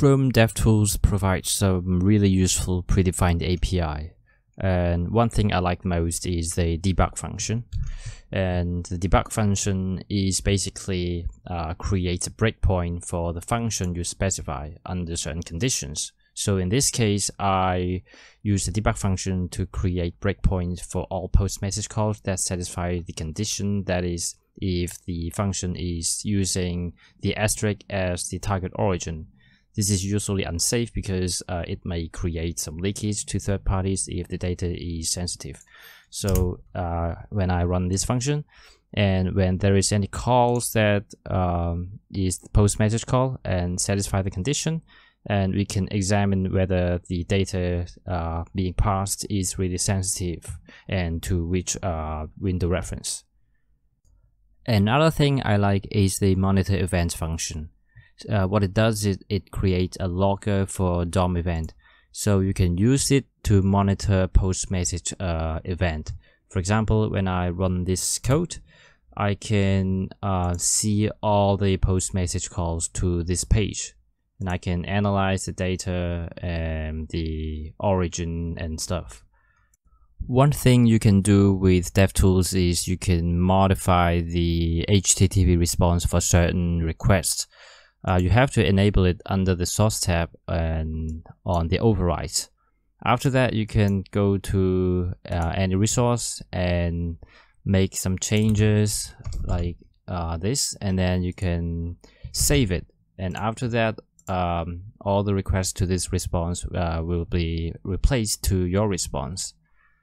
Chrome Devtools provides some really useful predefined API. And one thing I like most is the debug function. And the debug function is basically create a breakpoint for the function you specify under certain conditions. So in this case, I use the debug function to create breakpoints for all postMessage calls that satisfy the condition, that is, if the function is using the asterisk as the target origin. This is usually unsafe because it may create some leakage to third parties if the data is sensitive. So when I run this function, and when there is any calls that is the postMessage call and satisfy the condition, and we can examine whether the data being passed is really sensitive and to which window reference. Another thing I like is the monitorEvents function. What it does is it creates a logger for DOM event, so you can use it to monitor postMessage event. For example, when I run this code, I can see all the postMessage calls to this page, and I can analyze the data and the origin and stuff. One thing you can do with Devtools is you can modify the HTTP response for certain requests. You have to enable it under the source tab and on the overrides. After that, you can go to any resource and make some changes like this, and then you can save it. And after that, all the requests to this response will be replaced to your response.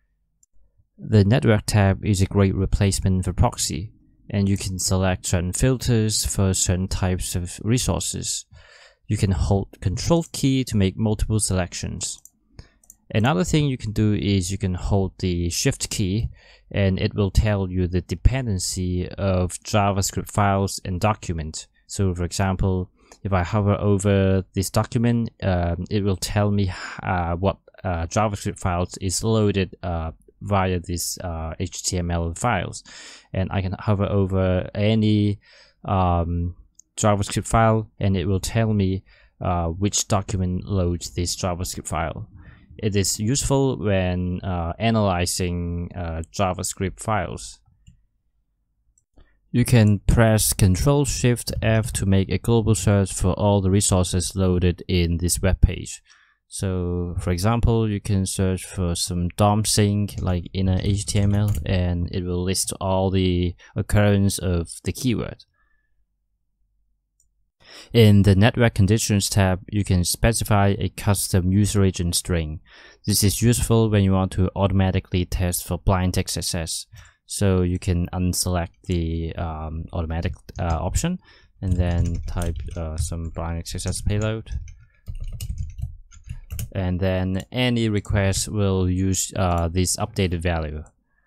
The network tab is a great replacement for proxy, and you can select certain filters for certain types of resources. You can hold Control key to make multiple selections. Another thing you can do is you can hold the Shift key, and it will tell you the dependency of JavaScript files and documents. So for example, if I hover over this document, it will tell me what JavaScript files is loaded via this HTML files, and I can hover over any JavaScript file, and it will tell me which document loads this JavaScript file. It is useful when analyzing JavaScript files. You can press Ctrl-Shift-F to make a global search for all the resources loaded in this web page. So for example, you can search for some DOM sync like inner HTML, and it will list all the occurrence of the keyword. In the Network Conditions tab, you can specify a custom user agent string. This is useful when you want to automatically test for blind text access. So you can unselect the automatic option, and then type some blind text access payload. And then any request will use this updated value.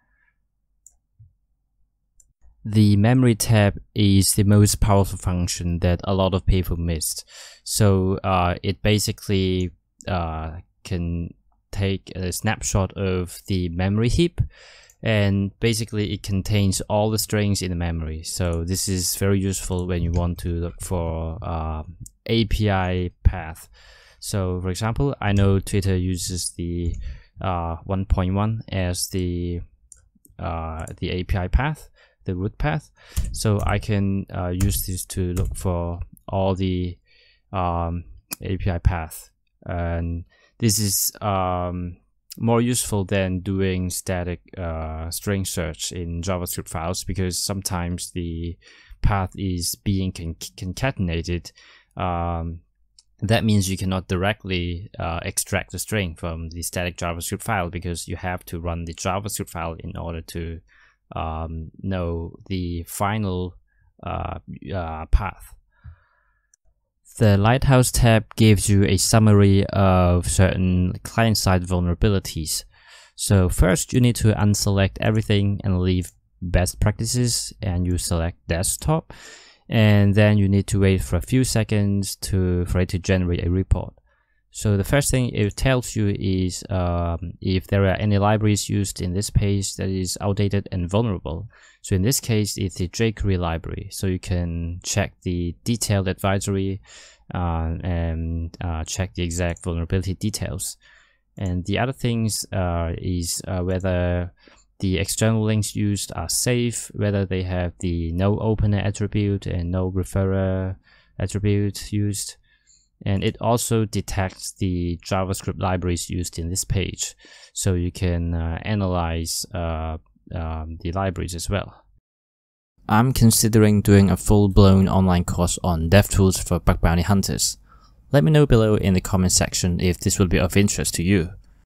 The memory tab is the most powerful function that a lot of people missed. So it basically can take a snapshot of the memory heap, and basically it contains all the strings in the memory. So this is very useful when you want to look for API path. So for example, I know Twitter uses the 1.1 as the API path, the root path. So I can use this to look for all the API path, and this is more useful than doing static string search in JavaScript files, because sometimes the path is being concatenated. That means you cannot directly extract the string from the static JavaScript file, because you have to run the JavaScript file in order to know the final path. The Lighthouse tab gives you a summary of certain client-side vulnerabilities. So first, you need to unselect everything and leave best practices, and you select desktop. And then you need to wait for a few seconds for it to generate a report. So the first thing it tells you is if there are any libraries used in this page that is outdated and vulnerable. So in this case, it's the jQuery library. So you can check the detailed advisory and check the exact vulnerability details. And the other things is whether the external links used are safe, whether they have the no opener attribute and no referrer attribute used. And it also detects the JavaScript libraries used in this page, so you can analyze the libraries as well. I'm considering doing a full-blown online course on Devtools for bug bounty hunters. Let me know below in the comment section if this will be of interest to you.